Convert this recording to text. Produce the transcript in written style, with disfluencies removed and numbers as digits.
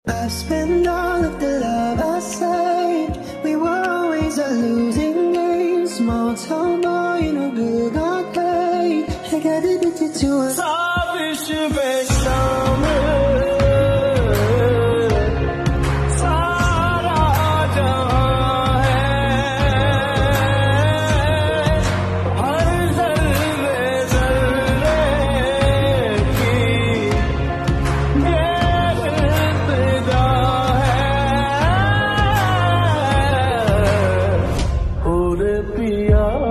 I spent all of the love I saved. We were always a losing game. Small town boy in a good arcade. I got addicted to a Sabish Besham. Sara jahan hai, har zarre zarre ki बेइब्तिदा है। ओ रे पिया